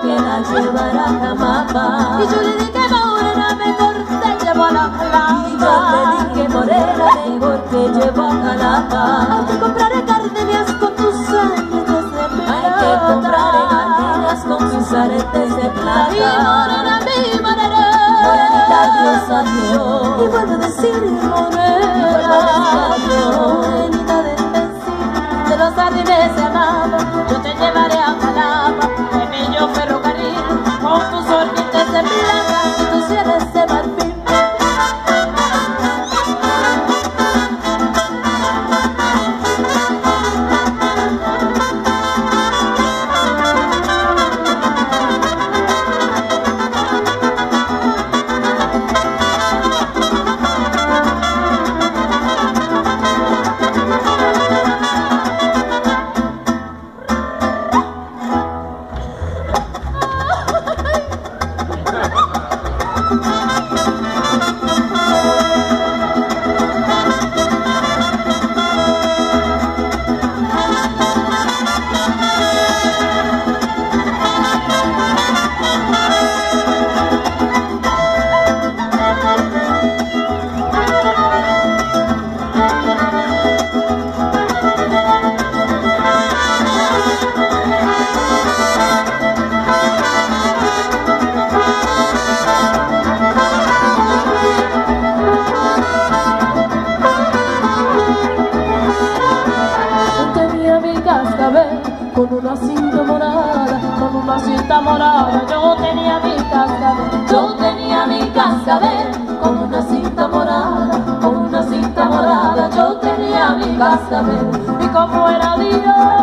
que la llevara a Jamapa. Y yo le dije, morena, mejor te llevo a la Jalapa. Y yo le dije, morena, mejor te llevo a Jalapa. Hay que comprar gardenias con tus aretes de plata. Hay que comprar gardenias con sus aretes de plata. Mi morena, morenita, Dios adiós. y vuelvo a decir morena, morenita del vecino, de los jardines de Amado, yo te llevaré a Jalapa, en bello ferrocarril, con tus orquites de plata y tus sienes de marfil. Con una cinta morada, con una cinta morada, yo tenía mi cascabel. Yo tenía mi cascabel, con una cinta morada, con una cinta morada, yo tenía mi cascabel. Y como era Dios